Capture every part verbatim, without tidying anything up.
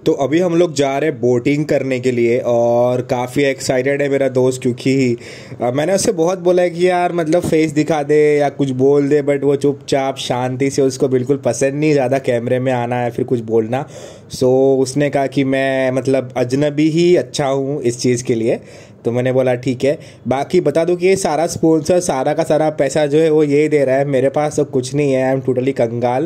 तो अभी हम लोग जा रहे हैं बोटिंग करने के लिए और काफ़ी एक्साइटेड है मेरा दोस्त, क्योंकि अ, मैंने उससे बहुत बोला है कि यार मतलब फेस दिखा दे या कुछ बोल दे, बट वो चुपचाप शांति से, उसको बिल्कुल पसंद नहीं ज़्यादा कैमरे में आना या फिर कुछ बोलना। सो उसने कहा कि मैं मतलब अजनबी ही अच्छा हूँ इस चीज़ के लिए। तो मैंने बोला ठीक है। बाकी बता दूं कि ये सारा स्पॉन्सर, सारा का सारा पैसा जो है वो ये दे रहा है, मेरे पास तो कुछ नहीं है। आई एम टोटली कंगाल।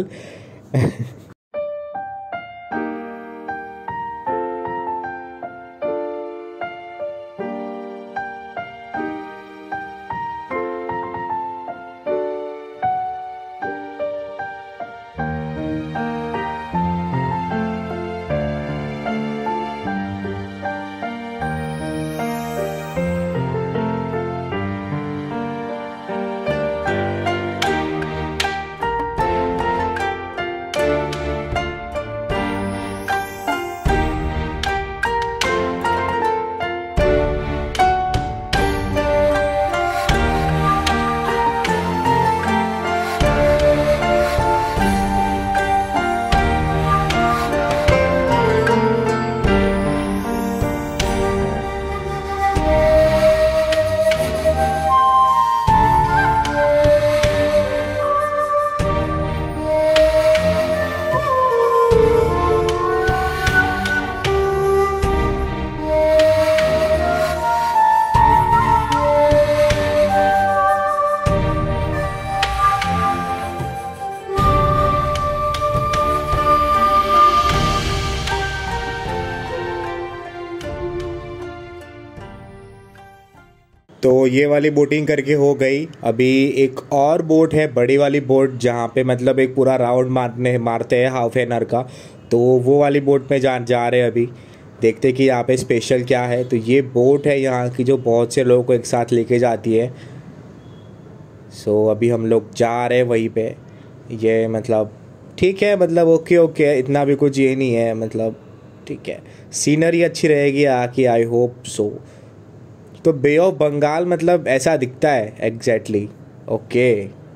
तो ये वाली बोटिंग करके हो गई। अभी एक और बोट है, बड़ी वाली बोट, जहाँ पे मतलब एक पूरा राउंड मारने मारते हैं हाफ एन आवर का। तो वो वाली बोट में जा जा रहे हैं अभी। देखते कि यहाँ पे स्पेशल क्या है। तो ये बोट है यहाँ की जो बहुत से लोगों को एक साथ लेके जाती है। सो अभी हम लोग जा रहे हैं वहीं पे। ये मतलब ठीक है, मतलब ओके ओके, इतना भी कुछ ये नहीं है, मतलब ठीक है। सीनरी अच्छी रहेगी आके, आई होप सो। तो बे ऑफ बंगाल मतलब ऐसा दिखता है एग्जैक्टली। ओके।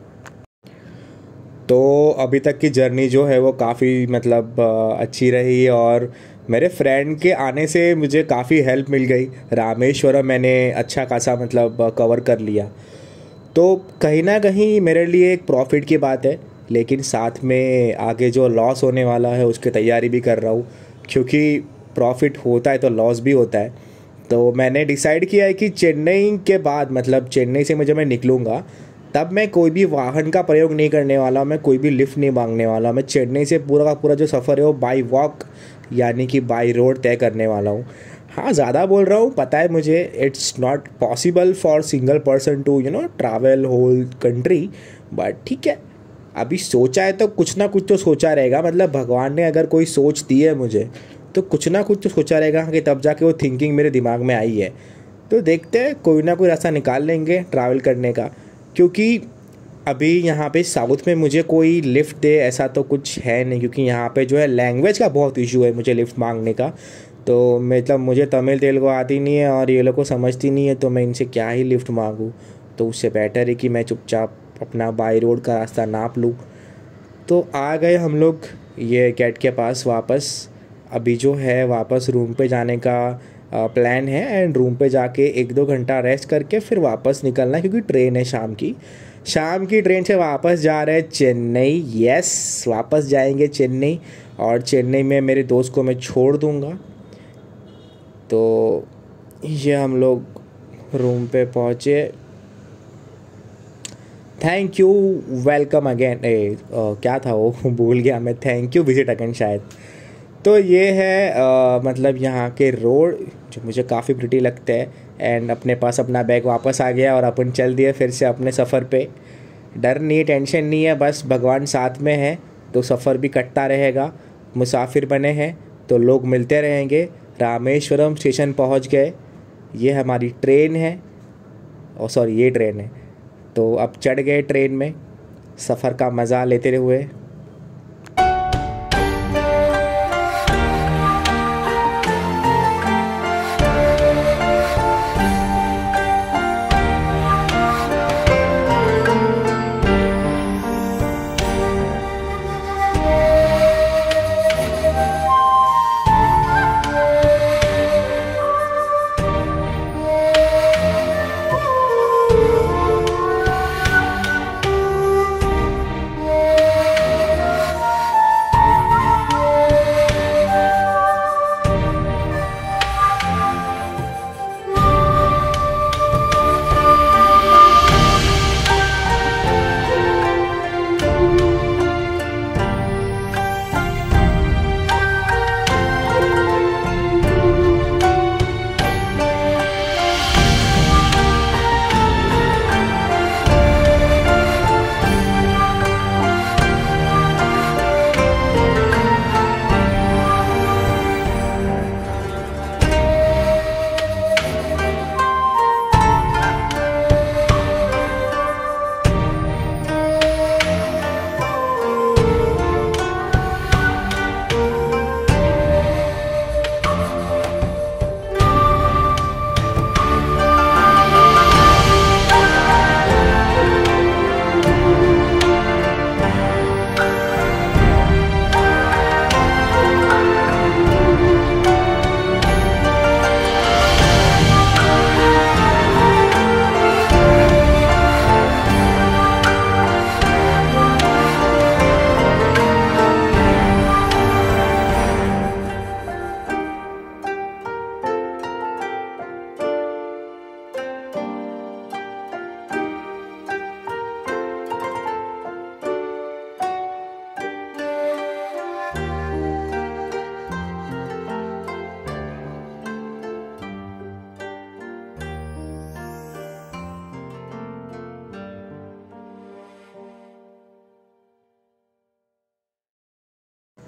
तो अभी तक की जर्नी जो है वो काफ़ी मतलब अ, अच्छी रही, और मेरे फ्रेंड के आने से मुझे काफ़ी हेल्प मिल गई। रामेश्वरम मैंने अच्छा खासा मतलब कवर कर लिया। तो कहीं ना कहीं मेरे लिए एक प्रॉफिट की बात है, लेकिन साथ में आगे जो लॉस होने वाला है उसकी तैयारी भी कर रहा हूँ, क्योंकि प्रॉफिट होता है तो लॉस भी होता है। तो मैंने डिसाइड किया है कि चेन्नई के बाद, मतलब चेन्नई से मुझे मैं निकलूँगा तब मैं कोई भी वाहन का प्रयोग नहीं करने वाला, मैं कोई भी लिफ्ट नहीं मांगने वाला। मैं चेन्नई से पूरा का पूरा जो सफ़र है वो बाई वॉक यानी कि बाई रोड तय करने वाला हूँ। हाँ, ज़्यादा बोल रहा हूँ पता है मुझे, it's not possible for single person to you know travel whole country, but ठीक है। अभी सोचा है तो कुछ ना कुछ तो सोचा रहेगा। मतलब भगवान ने अगर कोई सोच दी है मुझे तो कुछ ना कुछ तो सोचा रहेगा, कि तब जाके वो थिंकिंग मेरे दिमाग में आई है। तो देखते हैं, कोई ना कोई रास्ता निकाल लेंगे ट्रैवल करने का। क्योंकि अभी यहाँ पे साउथ में मुझे कोई लिफ्ट दे ऐसा तो कुछ है नहीं, क्योंकि यहाँ पे जो है लैंग्वेज का बहुत इशू है मुझे लिफ्ट मांगने का। तो मतलब मुझे तमिल तेलुगु आती नहीं है और ये लोग को समझती नहीं है, तो मैं इनसे क्या ही लिफ्ट मांगूँ। तो उससे बेटर है कि मैं चुपचाप अपना बाई रोड का रास्ता नाप लूँ। तो आ गए हम लोग ये गेट के पास वापस। अभी जो है वापस रूम पे जाने का प्लान है, एंड रूम पे जाके एक दो घंटा रेस्ट करके फिर वापस निकलना है, क्योंकि ट्रेन है शाम की। शाम की ट्रेन से वापस जा रहे हैं चेन्नई। यस, वापस जाएंगे चेन्नई, और चेन्नई में मेरे दोस्त को मैं छोड़ दूँगा। तो ये हम लोग रूम पे पहुँचे। Thank you, welcome again. ए आ, क्या था वो भूल गया मैं। थैंक यू, विजिट अगेन शायद। तो ये है आ, मतलब यहाँ के रोड जो मुझे काफ़ी प्रिटी लगते हैं। एंड अपने पास अपना बैग वापस आ गया और अपन चल दिए फिर से अपने सफ़र पे। डर नहीं, टेंशन नहीं है, बस भगवान साथ में है तो सफ़र भी कटता रहेगा। मुसाफिर बने हैं तो लोग मिलते रहेंगे। रामेश्वरम स्टेशन पहुँच गए। ये हमारी ट्रेन है, और सॉरी ये ट्रेन है। तो अब चढ़ गए ट्रेन में, सफ़र का मज़ा लेते हुए।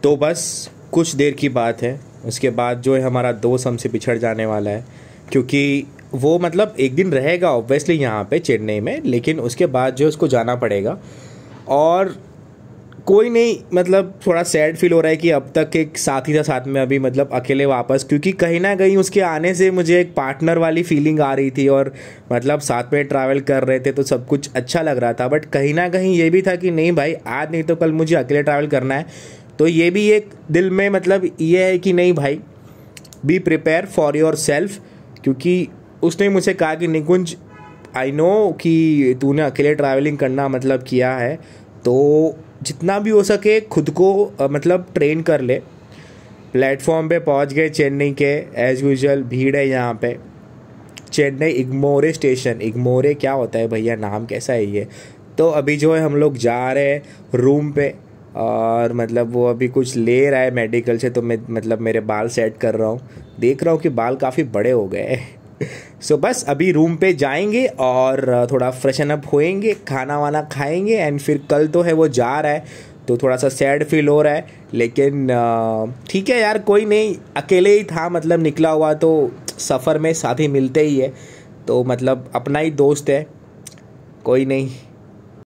तो बस कुछ देर की बात है, उसके बाद जो है हमारा दोस्त हमसे बिछड़ जाने वाला है, क्योंकि वो मतलब एक दिन रहेगा ऑब्वियसली यहाँ पे चेन्नई में, लेकिन उसके बाद जो उसको जाना पड़ेगा। और कोई नहीं, मतलब थोड़ा सैड फील हो रहा है कि अब तक एक साथी था साथ में, अभी मतलब अकेले वापस, क्योंकि कहीं ना कहीं उसके आने से मुझे एक पार्टनर वाली फीलिंग आ रही थी और मतलब साथ में ट्रैवल कर रहे थे तो सब कुछ अच्छा लग रहा था। बट कहीं ना कहीं ये भी था कि नहीं भाई, आज नहीं तो कल मुझे अकेले ट्रैवल करना है। तो ये भी एक दिल में मतलब ये है कि नहीं भाई, be prepare for yourself, क्योंकि उसने मुझसे कहा कि निकुंज, आई नो कि तूने अकेले ट्रैवलिंग करना मतलब किया है, तो जितना भी हो सके खुद को मतलब ट्रेन कर ले। प्लेटफॉर्म पे पहुंच गए चेन्नई के, एज़ यूजुअल भीड़ है यहाँ पे। चेन्नई इग्मोरे स्टेशन, इग्मोरे क्या होता है भैया, नाम कैसा है ये। तो अभी जो है हम लोग जा रहे हैं रूम पे, और मतलब वो अभी कुछ ले रहा है मेडिकल से, तो मैं मतलब मेरे बाल सेट कर रहा हूँ, देख रहा हूँ कि बाल काफ़ी बड़े हो गए सो so, बस अभी रूम पे जाएंगे और थोड़ा फ्रेशन अप होएंगे, खाना वाना खाएंगे, एंड फिर कल तो है वो जा रहा है, तो थोड़ा सा सैड फील हो रहा है, लेकिन ठीक है यार, कोई नहीं, अकेले ही था मतलब निकला हुआ, तो सफ़र में साथी मिलते ही है, तो मतलब अपना ही दोस्त है, कोई नहीं।